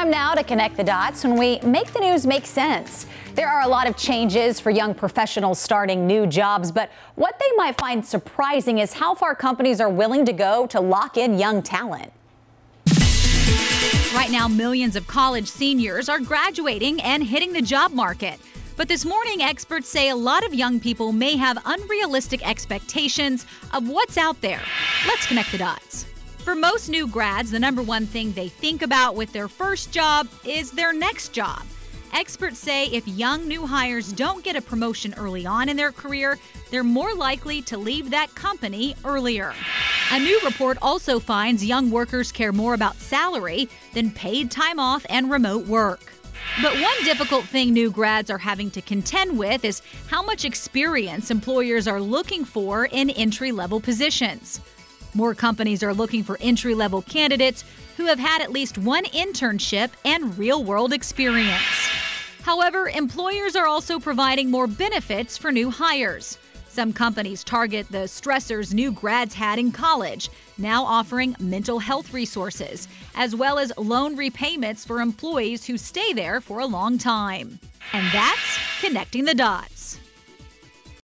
Time now to connect the dots when we make the news make sense. There are a lot of changes for young professionals starting new jobs, but what they might find surprising is how far companies are willing to go to lock in young talent. Right now, millions of college seniors are graduating and hitting the job market. But this morning, experts say a lot of young people may have unrealistic expectations of what's out there. Let's connect the dots. For most new grads, the number one thing they think about with their first job is their next job. Experts say if young new hires don't get a promotion early on in their career, they're more likely to leave that company earlier. A new report also finds young workers care more about salary than paid time off and remote work. But one difficult thing new grads are having to contend with is how much experience employers are looking for in entry-level positions. More companies are looking for entry-level candidates who have had at least one internship and real-world experience. However, employers are also providing more benefits for new hires. Some companies target the stressors new grads had in college, now offering mental health resources, as well as loan repayments for employees who stay there for a long time. And that's connecting the dots.